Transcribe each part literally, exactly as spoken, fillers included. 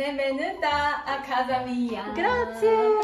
Benvenuta a casa mia. Grazie.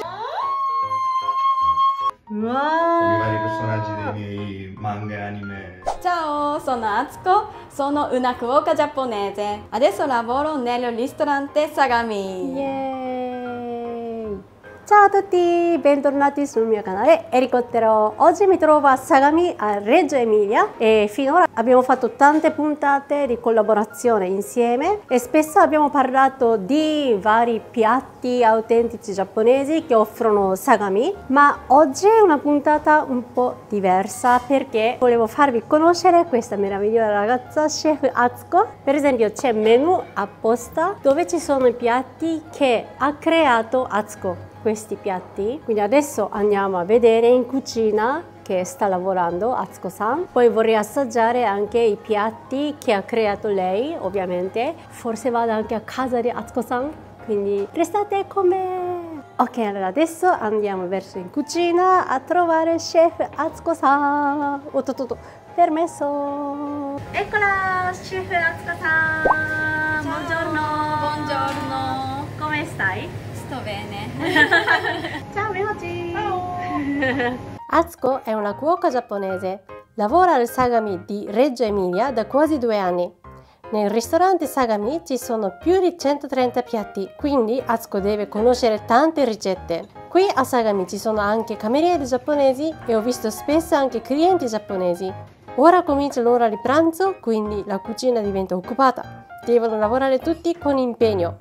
Wow. I vari personaggi dei miei manga e anime. Ciao, sono Atsuko, sono una cuoca giapponese. Adesso lavoro nel ristorante Sagami. Yay. Ciao a tutti, bentornati sul mio canale Elicottero. Oggi mi trovo a Sagami, a Reggio Emilia, e finora abbiamo fatto tante puntate di collaborazione insieme e spesso abbiamo parlato di vari piatti autentici giapponesi che offrono Sagami, ma oggi è una puntata un po' diversa perché volevo farvi conoscere questa meravigliosa ragazza, chef Atsuko. Per esempio c'è menu apposta dove ci sono i piatti che ha creato Atsuko. Questi piatti, quindi adesso andiamo a vedere in cucina che sta lavorando Atsuko-san. Poi vorrei assaggiare anche i piatti che ha creato lei, ovviamente. Forse vado anche a casa di Atsuko-san, quindi restate con me. Ok, allora adesso andiamo verso in cucina a trovare chef Atsuko-san. Oh, to, to, to. Permesso. Eccola, chef Atsuko-san. Buongiorno. Buongiorno. Come stai? Sto bene. Ciao Mimochi! Ciao! Atsuko è una cuoca giapponese. Lavora al Sagami di Reggio Emilia da quasi due anni. Nel ristorante Sagami ci sono più di centotrenta piatti, quindi Atsuko deve conoscere tante ricette. Qui a Sagami ci sono anche camerieri giapponesi e ho visto spesso anche clienti giapponesi. Ora comincia l'ora di pranzo, quindi la cucina diventa occupata. Devono lavorare tutti con impegno.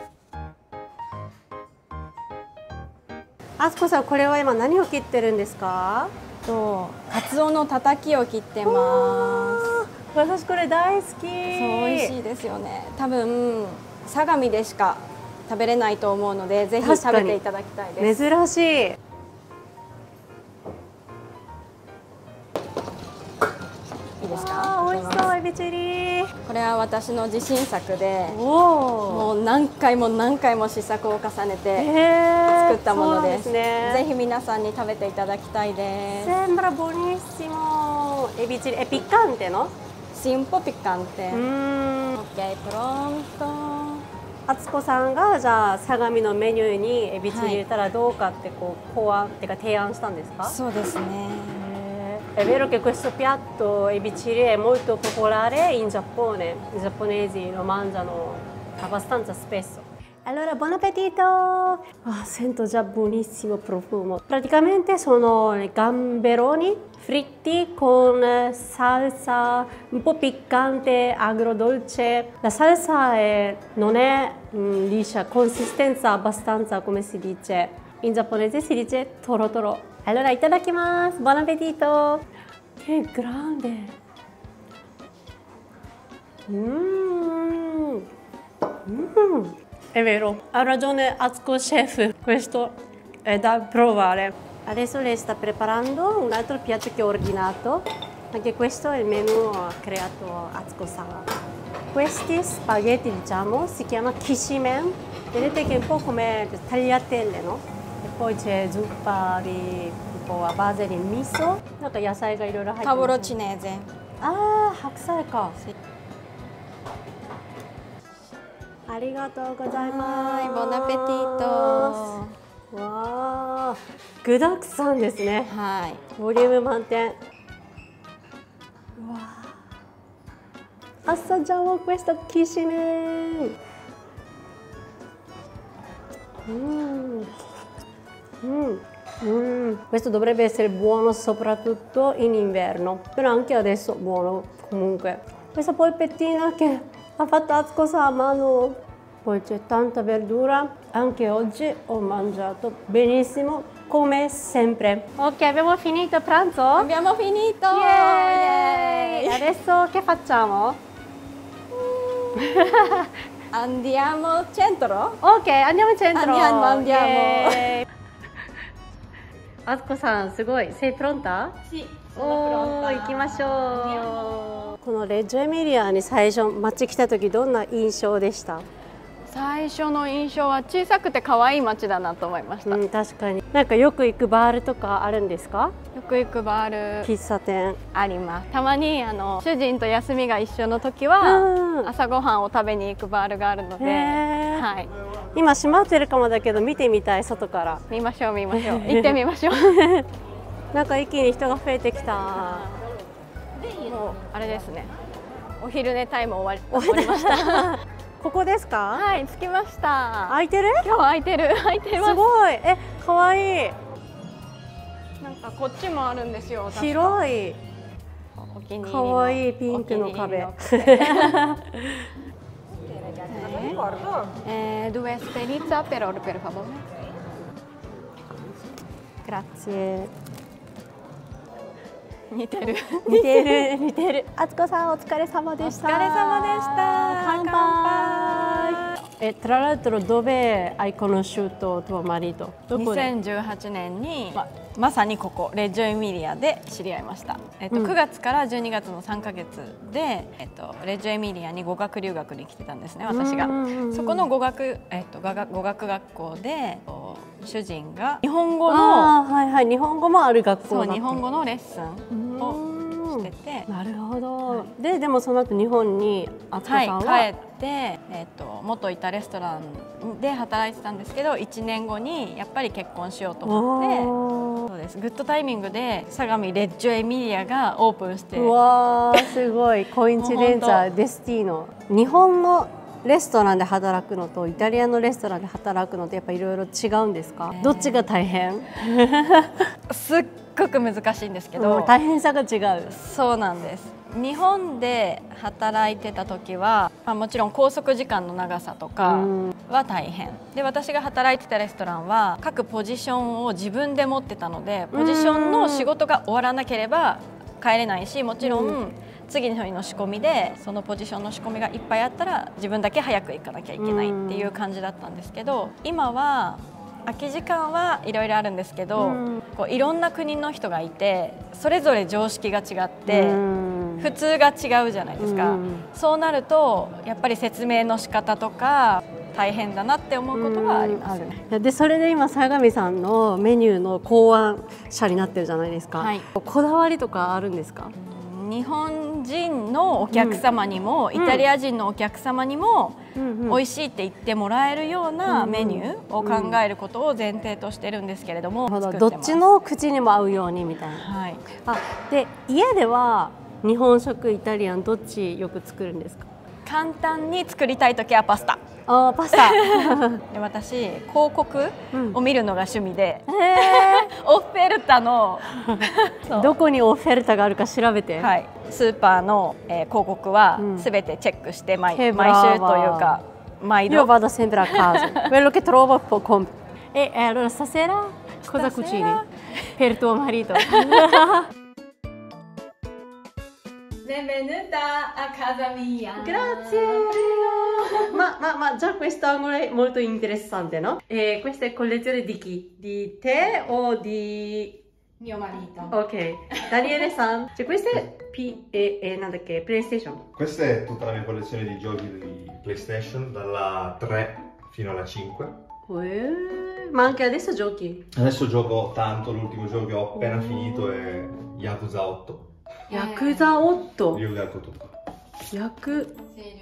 Atsukoさん、これは今何を切ってるんですか？ と、カツオのたたきを切ってます。 私これ大好き。そう、 美味しいですよね。多分相模でしか食べれないと思うので、ぜひ食べていただきたいです。 珍しい。 いいですか？ 美味しそう、エビチリ。 これは私の自信作で、 おもう何回も何回も試作を重ねて作ったものです。 ね、 ぜひ皆さんに食べていただきたいです。 Sembra buonissimo. E bici è piccante, no? Sì, un po' piccante. Mm. Ok, pronto. あつこさんがじゃあ相模のメニューにエビチリ入れたらどうかってこう考案っていうか提案したんですか？ そうですね。 È vero che questo piatto ebi chiri è molto popolare in Giappone, i giapponesi lo mangiano abbastanza spesso. Allora, buon appetito! Oh, sento già buonissimo profumo. Praticamente sono gamberoni fritti con salsa un po' piccante, agrodolce. La salsa è, non è mm, liscia, consistenza abbastanza, come si dice. In giapponese si dice toro toro. Allora, itadakimasu! Buon appetito! Che grande! Mmm! Mm. È vero, ha ragione Atsuko chef, questo è da provare. Adesso lei sta preparando un altro piatto che ho ordinato. Anche questo è il menù creato Atsuko-san. Questi spaghetti, diciamo, si chiama kishimen. Vedete che è un po' come tagliatelle, no? E poi c'è zuppa di tipo a base di miso. なんか野菜がいろいろ入ってます。 カボロチネーゼ。 ああ、白菜か。ありがとうございます。 ボナペティート。 わあ、具だくさんですね。 はい。 ボリューム満点。わあ。Assaggiamo questo kishimen. Mm. Mm. Mm. Questo dovrebbe essere buono soprattutto in inverno, però anche adesso buono comunque. Questa polpettina che ha fatto Atsuko-san a mano, poi c'è tanta verdura. Anche oggi ho mangiato benissimo come sempre. Ok, abbiamo finito il pranzo? Abbiamo finito! Yay! Yay! Adesso che facciamo? Andiamo al centro? Ok, andiamo in centro! Andiamo, andiamo! Atsuko-san, すごい。Sei pronta? Sì, sono pronta. 行きましょう。このレッジョエミリアに最初街来た時どんな印象でした？ 最初の印象は小さくて可愛い街だなと思いました。 うん、確かに。なんかよく行くバールとかあるんですか？ よく行くバール、 喫茶店あります。たまにあの主人と休みが一緒の時は朝ごはんを食べに行くバールがあるので、はい。 今閉まってるかもだけど見てみたい、外から。 見ましょう見ましょう。行ってみましょう。 なんか一気に人が増えてきた。 もうあれですね。お昼寝タイム終わり終わりました。 ここですか？ はい、着きました。 空いてる？ 今日空いてる、空いてます。 すごい。え、可愛い。 なんかこっちもあるんですよ。 広い。可愛いピンクの壁。 えー、due sperizza per ora per favore。 Grazie。 似てる似てる似てる。あつこさんお疲れ様でした。 お疲れ様でした。 乾杯。え、tra l'altro dove hai conosciuto tuo marito？ にせんじゅうはちねんに、ま、まさにここレッジョエミリアで知り合いました。えっと、うん、くがつからじゅうにがつのさんかげつで、えっと、レッジョエミリアに語学留学に来てたんですね、私が。そこの語学、えっと、語学語学学校で主人が日本語の、 はいはい、日本語もある学校だった。 そう、日本語のレッスンをしてて。 なるほど。はい、ででもその後日本にあつこさんは、 はい、帰って、えっと、元いたレストランで働いてたんですけど、いちねんごにやっぱり結婚しようと思って、そうです、グッドタイミングで相模レッジョエミリアがオープンして。 うわー、すごいコインチデンツァデスティーノ。日本のレストランで働くのとイタリアのレストランで働くのってやっぱいろいろ違うんですか？どっちが大変？ すっごく難しいんですけど、 大変さが違う。 そうなんです。日本で働いてた時は、まあ、もちろん拘束時間の長さとかは大変で、私が働いてたレストランは各ポジションを自分で持ってたので、ポジションの仕事が終わらなければ帰れないし、もちろん次の日の仕込みでそのポジションの仕込みがいっぱいあったら自分だけ早く行かなきゃいけないっていう感じだったんですけど、今は空き時間はいろいろあるんですけど、こういろんな国の人がいてそれぞれ常識が違って普通が違うじゃないですか。そうなるとやっぱり説明の仕方とか大変だなって思うことはあります。 でそれで今相模さんのメニューの考案者になってるじゃないですか、はい、こだわりとかあるんですか？ 日本人のお客様にも、うん、イタリア人のお客様にも、うん、美味しいって言ってもらえるようなメニューを考えることを前提としてるんですけれども、 うん、どっちの口にも合うようにみたいな。はい、あで家では日本食イタリアンどっちよく作るんですか？ 簡単に作りたい時はパスタ。 あパスタで私広告を見るのが趣味で、うん、オフェルタのどこにオフェルタがあるか調べて、 はい、スーパーの、えー、広告はすべてチェックして、うん、毎, 毎週というか毎度。 Io vado sempre a casa quello che trovo poi compro. E allora stasera cosa cucini per tuo marito? Benvenuta a casa mia. Grazie. Ma, ma, ma già questo angolo è molto interessante, no? E questa è collezione di chi? Di te o di mio marito? Ok. Daniele-san. Cioè questa è P e, e che? PlayStation? Questa è tutta la mia collezione di giochi di PlayStation, dalla tre fino alla cinque. Eh, ma anche adesso giochi? Adesso gioco tanto, l'ultimo gioco che ho appena oh. finito è Yakuza otto. ヤクザオット。 留学とか。 ヤク。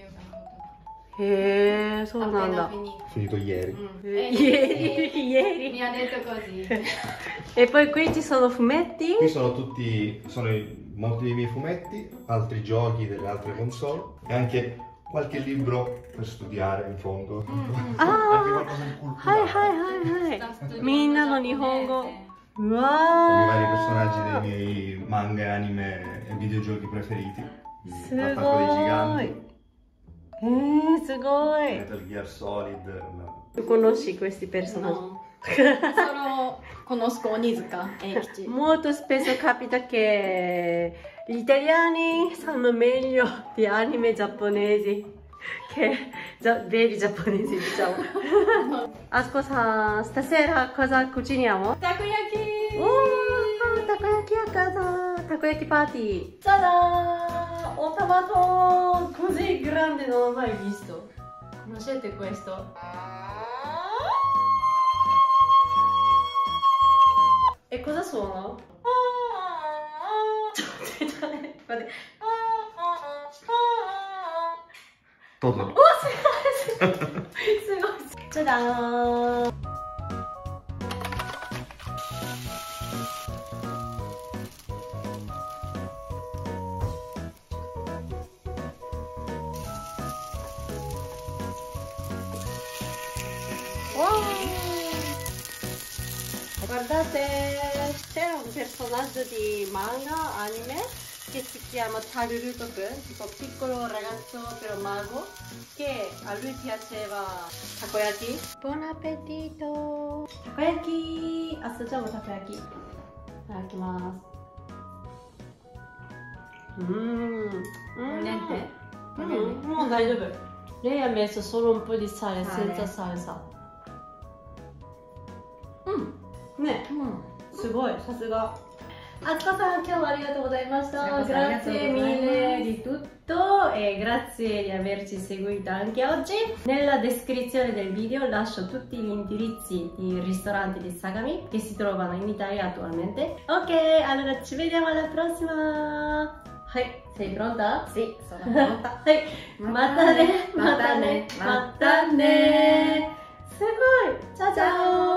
へえ、そうなんだ。 Finito ieri. Ieri, ieri. Mi ha detto così. E poi qui ci sono fumetti? Qui sono tutti, sono molti dei miei fumetti, altri giochi delle altre console e anche qualche libro per studiare in fondo. Ah, anche qualcosa di culturale. はいはいはいはい。みんなの日本語。うわー。I vari personaggi dei miei manga, anime e videogiochi preferiti. L'attacco dei giganti. えー、すごい。 Metal Gear Solid. Tu conosci questi personaggi? Solo conosco Onizuka e Eikichi. Molto spesso capita che gli italiani sanno meglio di anime giapponesi che veri giapponesi, diciamo. Atsuko-san, stasera cosa cuciniamo? Takoyaki! Oh, takoyaki a casa! Takoyaki party! Tada! Ho trovato così grande, non ho mai visto. Conoscete questo? E cosa suono? Torna. Oh,すごいすごいすごい。じゃじゃーん。Guardate, c'è un personaggio di manga, anime, che si chiama Tarurutoku, tipo piccolo ragazzo però mago, che a lui piaceva takoyaki. Buon appetito! Takoyaki! Assaggiamo takoyaki. Itadakimasu. Mmm. Niente? Mm, no, daijoubu. Lei ha messo solo un po' di sale, senza salsa. Mm. ね、すごい、さすが。あつこさん、今日はありがとうございました。Grazie mille di tutto e grazie di averci seguito anche oggi. Nella descrizione del video lascio tutti gli indirizzi di ristoranti di Sagami che si trovano in Italia attualmente. Ok, allora ci vediamo alla prossima. Hai, sei pronta? Sì, sono pronta. Hai, matane, matane, matane. すごい。チャチャーン。